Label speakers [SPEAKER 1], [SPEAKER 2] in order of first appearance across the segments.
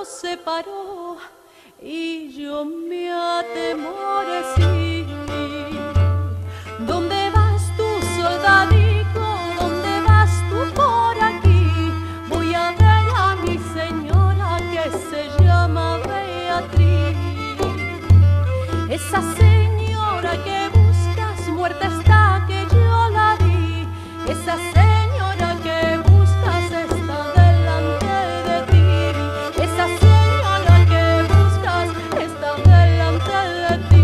[SPEAKER 1] separó y yo me atemorecí. ¿Dónde vas tú, soldadito? ¿Dónde vas tú por aquí? Voy a ver a mi señora que se llama Beatriz. Esa señora que buscas muerta está, que yo la vi. Esa señora que buscas está delante de ti. Esa señora que buscas está delante de ti.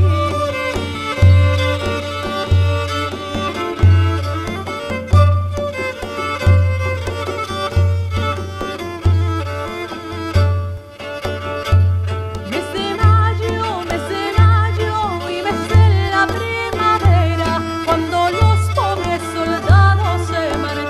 [SPEAKER 1] Mes de mayo y mes de la primavera, cuando los pobres soldados se marchan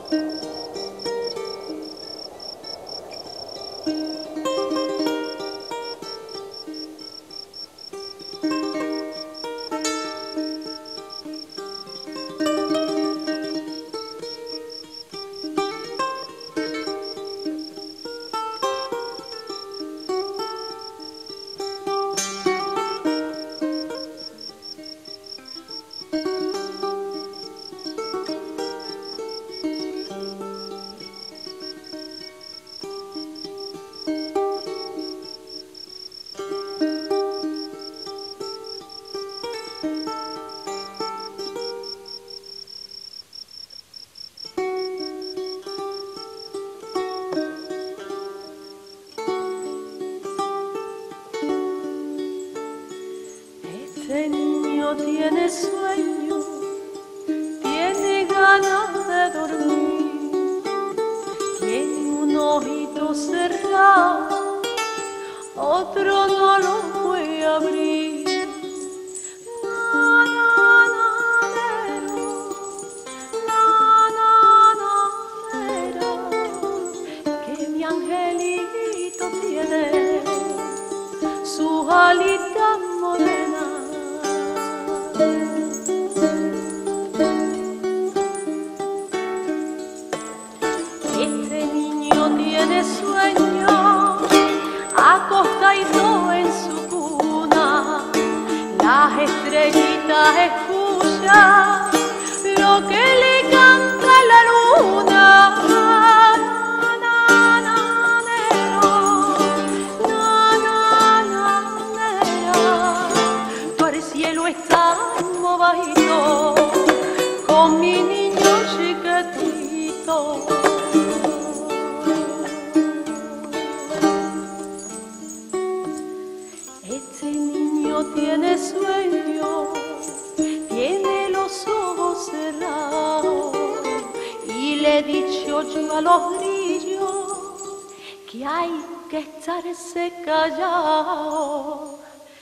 [SPEAKER 1] Este niño tiene sueño, tiene ganas de dormir, tiene un ojito cerrado, otro no lo puede abrir. Que mi angelito tiene sus alitas morenas. Este niño tiene sueño, acostadito en su cuna, las estrellitas escuchan lo que le canta la luna. Por el cielo está bajito con mi niño chiquitito. Este niño tiene sueño, tiene los ojos cerrados, y le he dicho yo a los grillos que hay que estarse callado.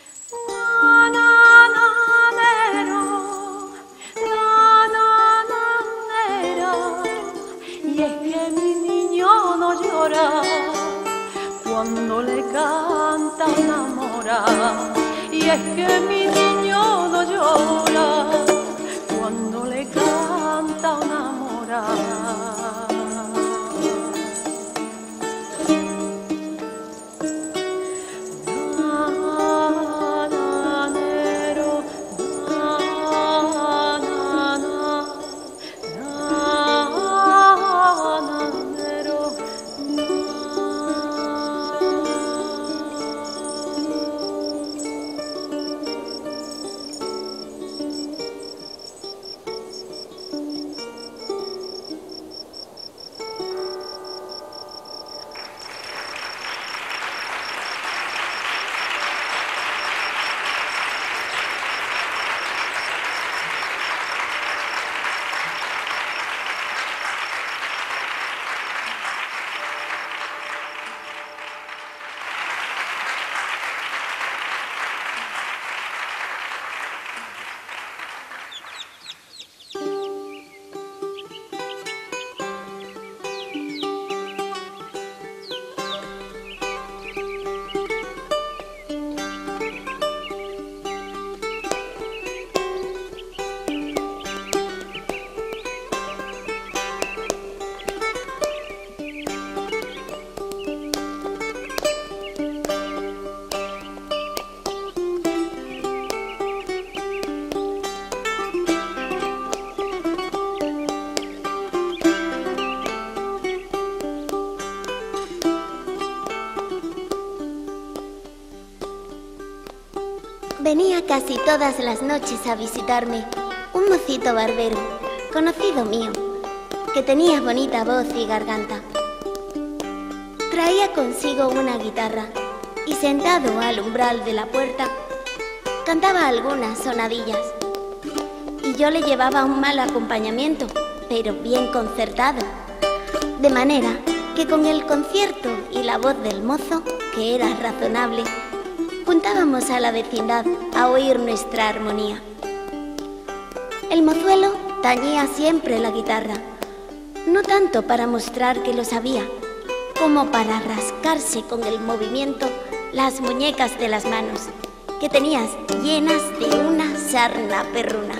[SPEAKER 1] Y es que mi niño no llora cuando le canta una mora. Y es que mi niño no llora cuando le canta una mora.
[SPEAKER 2] Venía casi todas las noches a visitarme un mocito barbero, conocido mío, que tenía bonita voz y garganta. Traía consigo una guitarra y sentado al umbral de la puerta, cantaba algunas sonadillas. Y yo le llevaba un mal acompañamiento, pero bien concertado, de manera que con el concierto y la voz del mozo, que era razonable, juntábamos a la vecindad a oír nuestra armonía. El mozuelo tañía siempre la guitarra, no tanto para mostrar que lo sabía, como para rascarse con el movimiento las muñecas de las manos, que tenías llenas de una sarna perruna.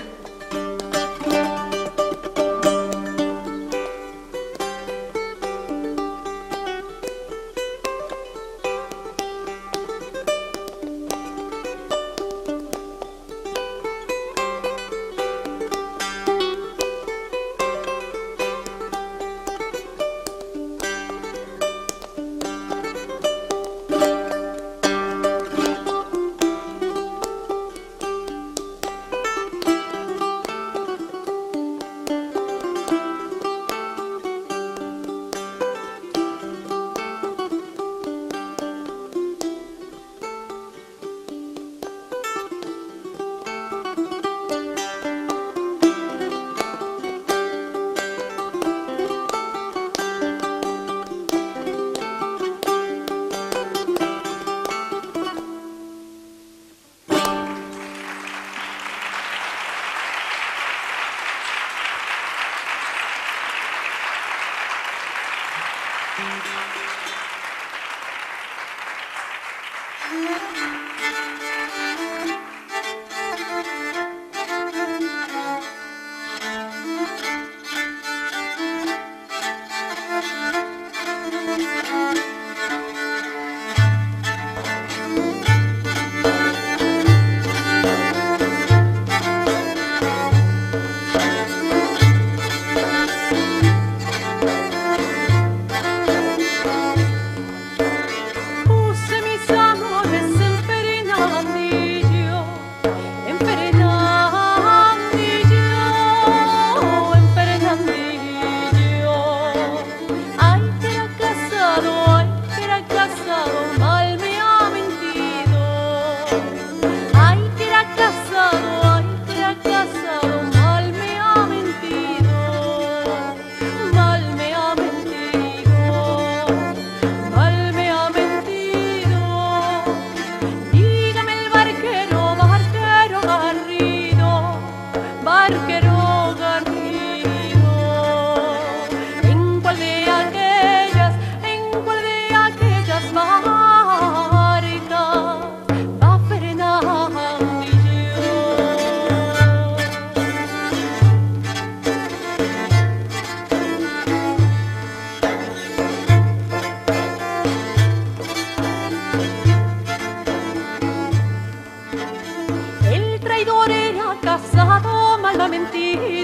[SPEAKER 1] Casado, mal ha mentido.